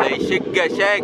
شقة شق.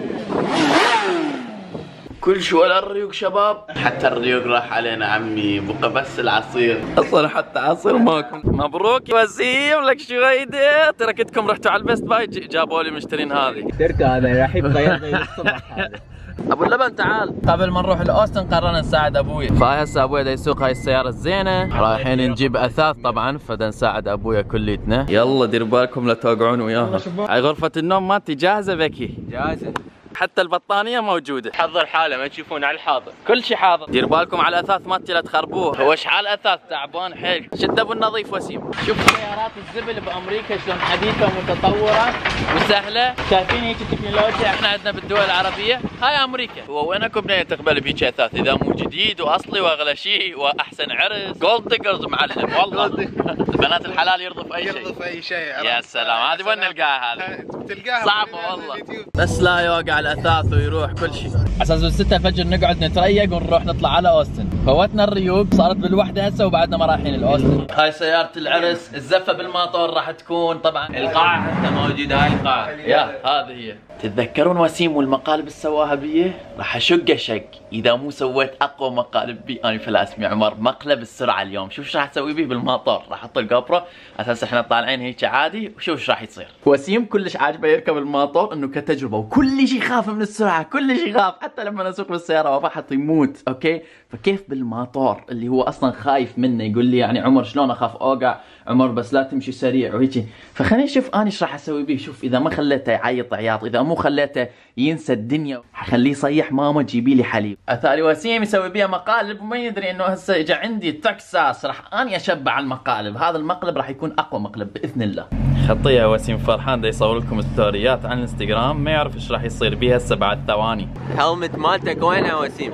كل شو ولا الريوق شباب؟ حتى الريوق راح علينا عمي، بقى بس العصير. اصلا حتى عصير ماكو. مبروك يا وسيم لك شويده، تركتكم رحتوا على البيست باي جابوا لي مشترين هذه. تركه هذا راح يبقى يرضي الصبح هذا. ابو اللبن تعال. قبل ما نروح لاوستن قررنا نساعد ابوي، فهاي هسه ابوي دا يسوق هاي السياره الزينه، رايحين نجيب اثاث طبعا، فدا نساعد ابويا كليتنا. يلا دير بالكم لا توقعون وياها. هاي غرفه النوم مالتي جاهزه بكي؟ جاهزة. حتى البطانيه موجوده. حضر حاله ما تشوفون على الحاضر. كل شيء حاضر. دير بالكم على الاثاث مالتي لا تخربوه، هو اشحال اثاث تعبان حيل. شد ابو النظيف وسيم. شوف سيارات الزبل بامريكا شلون حديثه ومتطوره وسهله، شايفين هيك التكنولوجيا احنا عندنا بالدول العربيه، هاي امريكا. هو وينكم بنيه تقبل بهيك اثاث اذا مو جديد واصلي واغلى شيء واحسن عرس؟ جولد ديجرز معلم والله. بنات الحلال يرضوا في اي شيء. يرضوا في اي شيء. يا سلام، هذه وين نلقاها هذه؟ تلقاها صعبه والله. بس لا يوقع الاثاث ويروح كل شيء. على اساس الستة الفجر نقعد نتريق ونروح نطلع على اوستن. فوتنا الريوق، صارت بالوحده هسه وبعدنا ما رايحين الاوستن. هاي سيارة العرس، الزفة بالماطور راح تكون طبعا. القاعة حتى موجودة، هاي القاعة. يا هذه هي. تتذكرون وسيم والمقالب السواها بيه؟ راح اشق شق اذا مو سويت اقوى مقالب بي انا فلا اسمي عمر. مقلب السرعه اليوم، شوف ايش راح اسوي بيه بالماطور. راح احط الجو برو اساس احنا طالعين هيك عادي، وشوف ايش راح يصير. وسيم كلش عاجبه يركب الماطور انه كتجربه، وكل شيء يخاف من السرعه، كل شيء يخاف، حتى لما اسوق بالسياره وفحط يموت. اوكي، فكيف بالماطور اللي هو اصلا خايف منه يقول لي يعني عمر شلون اخاف اوقع؟ عمر بس لا تمشي سريع وهيك. فخليني اشوف انا ايش راح اسوي بيه. شوف اذا ما خليته يعيط عياط، اذا مو خليته ينسى الدنيا، حخليه يصيح ماما جيبي لي حليب. اتاري وسيم يسوي بيها مقالب وما يدري انه هسه اجى عندي تكساس راح اني اشبع المقالب. هذا المقلب راح يكون اقوى مقلب باذن الله. خطيه وسيم فرحان دا يصور لكم ستوريات على الانستغرام، ما يعرف ايش راح يصير بيها هسه بعد ثواني. الهلمت مالتك وينها وسيم؟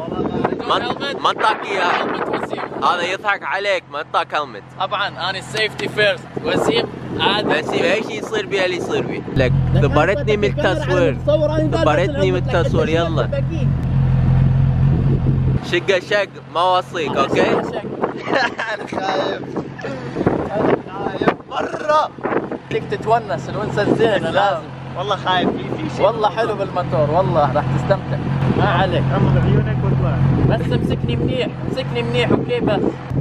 ما انطاك اياه. هذا يضحك عليك، ما انطاك هلمت. طبعا انا السيفتي فيرست. وسيم عادي. وسيم اي شيء يصير بيها اللي يصير بيه. لك دبرتني من التصوير، دبرتني من التصوير. يلا شقة شق ما اوصيك. اوكي. انا خايف. انا خايف مرة. بدك تتونس الونسه الزينه لازم. والله خايف في شيء. والله حلو بالموتور، والله راح تستمتع. ما عليك. غمض عيونك واطلع. بس امسكني منيح، امسكني منيح. اوكي بس.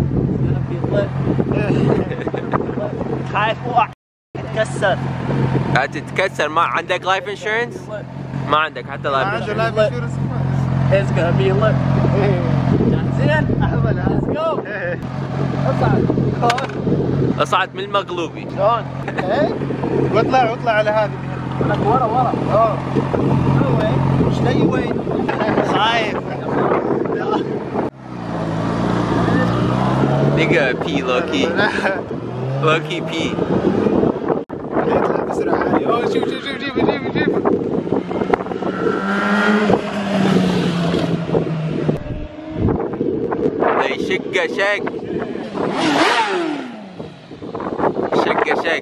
خايف اوقع تتكسر. تتكسر. ما عندك لايف انشورنس؟ ما عندك حتى لايف انشورنس. It's gonna be lit. جاهزين؟ احمل. Let's go. اصعد. اصعد من المقلوبي. شلون؟ واطلع على هذه. لك ورا. وين؟ ايش وين؟ خايف. نيجا بي لوكي. لوكي بي. يطلع بسرعة. اوه شوف جيب. شقة شق. شقة شق.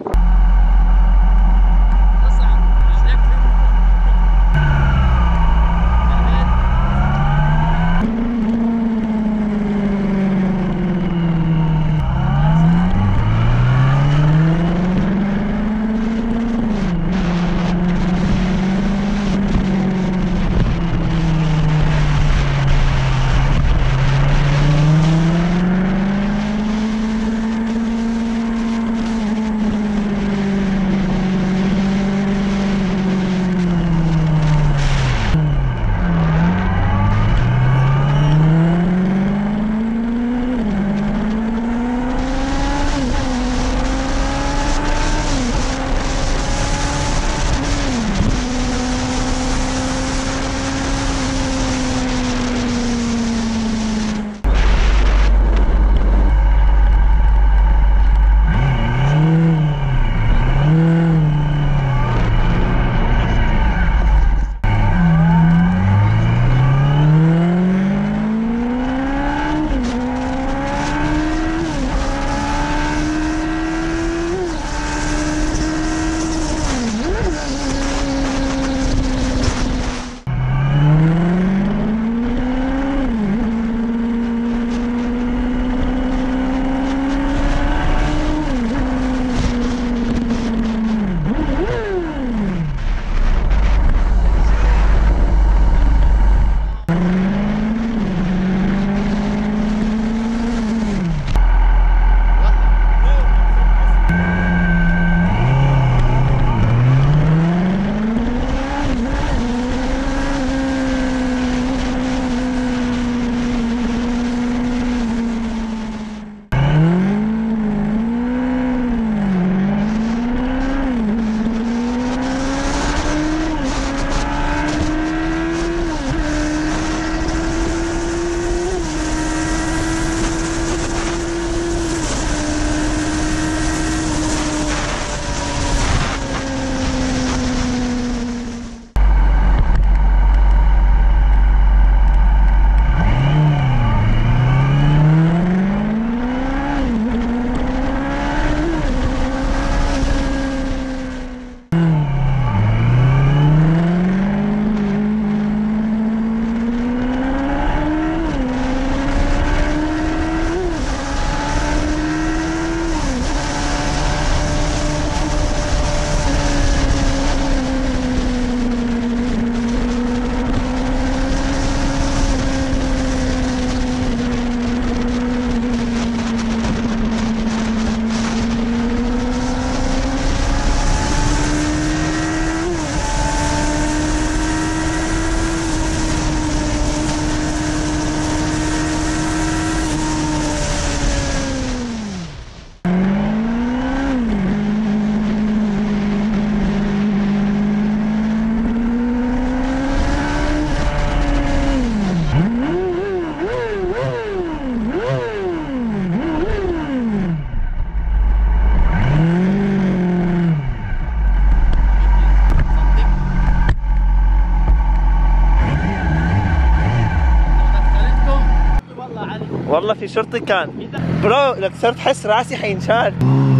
ماشي شرطي كان. برو لك صرت حس راسي حينشال.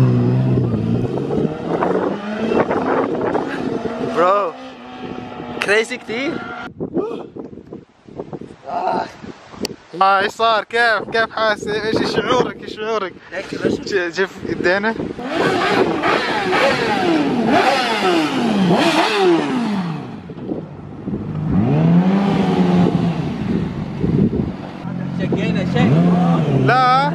برو كريزي كثير. ايش صار؟ كيف حاسس؟ ايش شعورك؟ شوف ايدينا. شقينا شيء. لا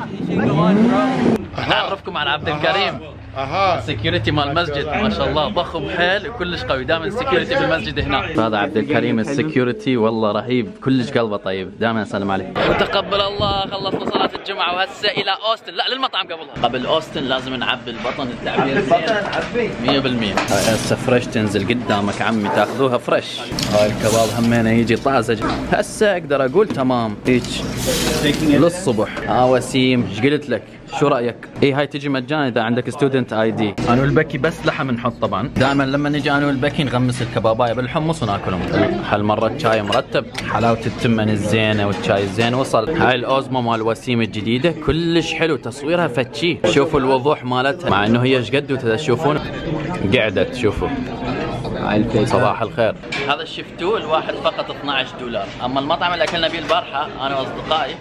نعرفكم على عبد الكريم. السكيورتي مال المسجد ما شاء الله ضخم حيل وكلش قوي، دائما السكيورتي بالمسجد هناك. هذا عبد الكريم السكيورتي والله رهيب، كلش قلبه طيب، دائما اسلم عليه. وتقبل الله. خلصنا صلاة الجمعة وهسه الى اوستن، لا للمطعم قبل اوستن لازم نعبي البطن التعبير زين 100%. هسه فريش تنزل قدامك عمي تاخذوها فريش. هاي الكباب همينه يجي طازج. هسه اقدر اقول تمام هيك للصبح. وسيم ايش قلت لك؟ شو رايك؟ اي هاي تجي مجانا اذا عندك ستودنت اي دي. انا والبكي بس لحم نحط طبعا. دائما لما نجي انا والبكي نغمس الكبابايه بالحمص وناكلهم. هالمره الشاي مرتب، حلاوه التمن الزينه والشاي الزين وصل. هاي الاوزمو مال وسيم الجديده كلش حلو، تصويرها فتشي. شوفوا الوضوح مالتها مع انه هي ايش قد تشوفون قعدت. شوفوا صباح الخير. هذا شفتوه الواحد فقط $12، اما المطعم اللي اكلنا فيه البارحه انا واصدقائي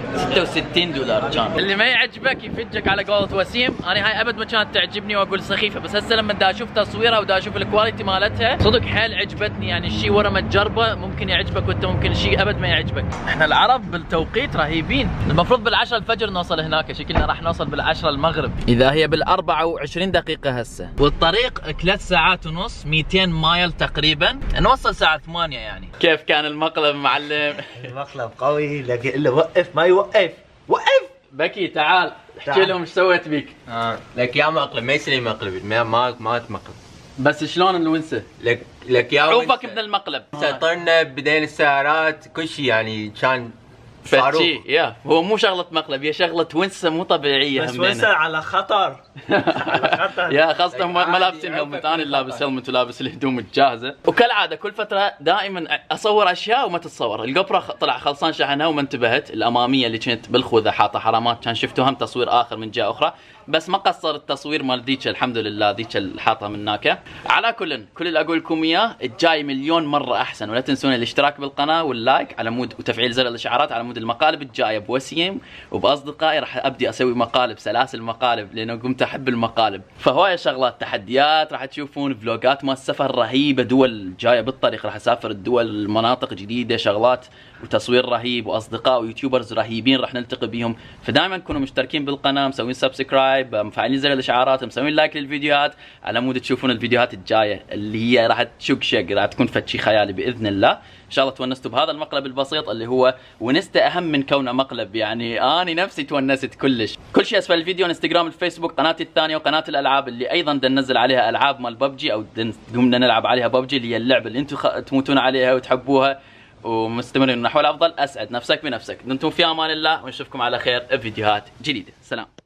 $66 كان. اللي ما يعجبك يفجك على قولة وسيم. انا هاي ابد ما كانت تعجبني واقول سخيفه، بس هسه لما دا اشوف تصويرها ودا اشوف الكواليتي مالتها صدق حيل عجبتني. يعني الشيء ورا ما تجربه ممكن يعجبك وانت ممكن الشيء ابد ما يعجبك. احنا العرب بالتوقيت رهيبين، المفروض بالعشرة الفجر نوصل هناك، شكلنا راح نوصل بالعشرة المغرب اذا هي بال24 دقيقه هسه. والطريق 3 ساعات ونص 200 مايل تقريبا، نوصل الساعه 8 يعني. كيف كان المقلب معلم؟ المقلب قوي، لاقي الا وقف ما يوقف. وقف بكي تعال احكي لهم ايش سويت بيك. لك يا مقلب ما يصير مقلب، ما تمقلب. بس شلون الونسه؟ لك يا عوفك من المقلب. سيطرنا بدين السيارات كل شيء يعني كان فتشي. يا هو مو شغله مقلب، هي شغله ونسه مو طبيعيه. بس ونسه على خطر. على خطر. يا خاصه ما لابسين هلمت، انا لابس هلمت ولابس الهدوم الجاهزه. وكالعاده كل فتره دائما اصور اشياء وما تتصور. الجوبرو طلع خلصان شحنها وما انتبهت. الاماميه اللي كنت بالخوذه حاطه حرامات كان شفتوا هم تصوير اخر من جهه اخرى، بس ما قصر التصوير مال ذيك الحمد لله، ذيك اللي حاطها من هناك. على كل اللي اقول لكم اياه الجاي مليون مره احسن. ولا تنسون الاشتراك بالقناه واللايك على مود وتفعيل زر الاشعارات على مود المقالب الجايه بوسيم وباصدقائي. راح ابدي اسوي مقالب، سلاسل مقالب، لانه قمت احب المقالب. فهوايه شغلات تحديات، راح تشوفون فلوجات مال سفر رهيبه، دول جايه بالطريق، راح اسافر الدول، مناطق جديده، شغلات وتصوير رهيب، واصدقاء ويوتيوبرز رهيبين راح نلتقي بيهم. فدائما كونوا مشتركين بالقناه، مسوين سبسكرايب، مفعلين زر الاشعارات، مسوين لايك للفيديوهات على مود تشوفون الفيديوهات الجايه اللي هي راح تشق شق، راح تكون فتشي خيالي باذن الله. ان شاء الله تونستوا بهذا المقلب البسيط اللي هو ونسته اهم من كونه مقلب. يعني اني نفسي تونست كلش. كل شيء اسفل الفيديو، انستغرام، الفيسبوك، قناتي الثانيه وقناه الالعاب اللي ايضا ننزل عليها العاب مال ببجي، او قمنا نلعب عليها ببجي اللي هي اللعبه اللي انتم تموتون عليها وتحبوها ومستمرين نحو الافضل. اسعد نفسك بنفسك. دمتم في امان الله ونشوفكم على خير بفيديوهات جديده. سلام.